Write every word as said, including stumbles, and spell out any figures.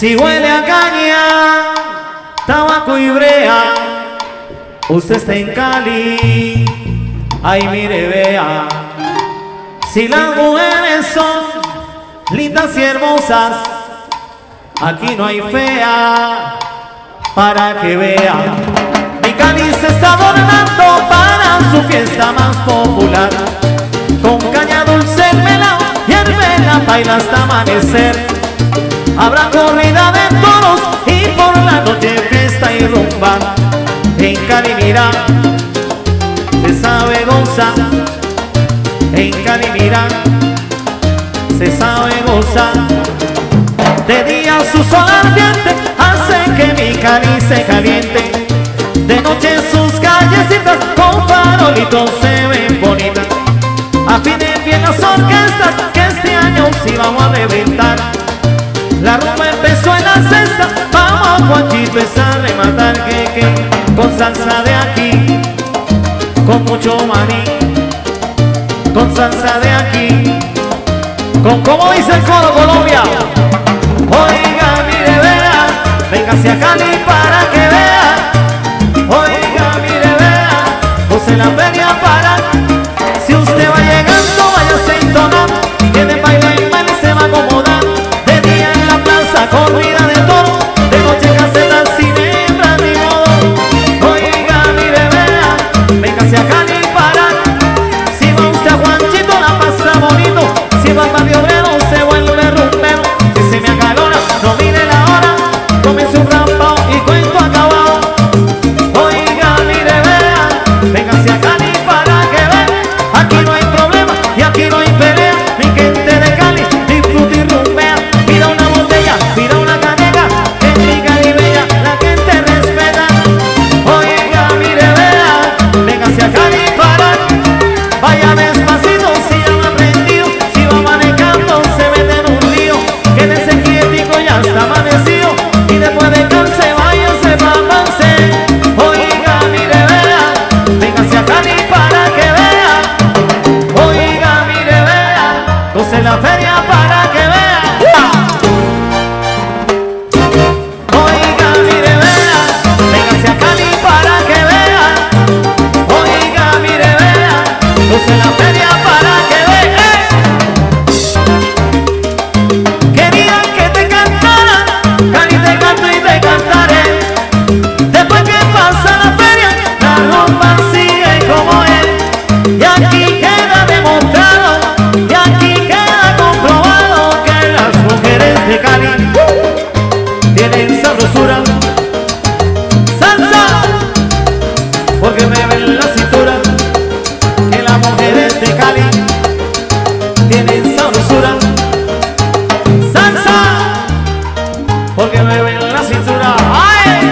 Si huele a caña, tabaco y brea, usted está en Cali, ay mire vea. Si las mujeres son lindas y hermosas, aquí no hay fea, para que vea. Mi Cali se está adornando para su fiesta más popular, con caña dulce, melao y hervela baila hasta amanecer. Habrá corrida de toros y por la noche fiesta y rumba. En Cali mira, se sabe gozar. En Cali mira, se sabe gozar. De día su sol ardiente hace que mi Cali se caliente. De noche sus callecitas con farolitos se ven bonitas. Afinen bien las orquestas que este año sí vamos a reventar. La rumba empezó en la cesta, vamos a Juanchito es a rematar que que con salsa de aquí, con mucho maní, con salsa de aquí, con como dice el coro Colombia. Oiga mire vea, véngase a Cali para que vea. Oiga mire vea, pose la feria para. Si usted va llegando váyase a entonar, tiene baile en baile y se va a acomodar. Corrida de toro, de noche casetas sin hembra ni modo. Oiga mire vea, véngase a Cali para. Si va usted a Juanchito la pasa bonito, si va al barrio obrero se vuelve rumbero. Si se me acalora, no mire la hora, comienza un rampao y cuento acabado. Oiga mire vea, véngase a Cali para que vea. Aquí no hay problema y aquí no hay pelea. Mi gente de Cali disfruta y rumbea. Pida una botella, pida una caneca, que en mi Cali bella la gente respeta. Oiga mire vea, véngase a Cali para. Vaya despacito si ya lo ha aprendido. Si va manejando se mete en un río, quédese quietico ya está amanecido. Y después de canse váyase pa' Pance. Oiga mire vea, véngase a Cali para que vea. Oiga mire vea, goce la feria para que vea. Oiga mire vea, véngase a Cali para que vea. Oiga mire vea, goce la feria para que vea. Querían que te cantara, Cali te canto y te cantaré. Después que pasa la feria, la rumba sigue como es. Y aquí queda demostrado, y aquí queda comprobado que las mujeres de Cali tienen sabrosura, salsa, porque me ven la cintura. Que las mujeres de Cali tienen sabrosura, salsa, porque me ven la cintura. ¡Ay!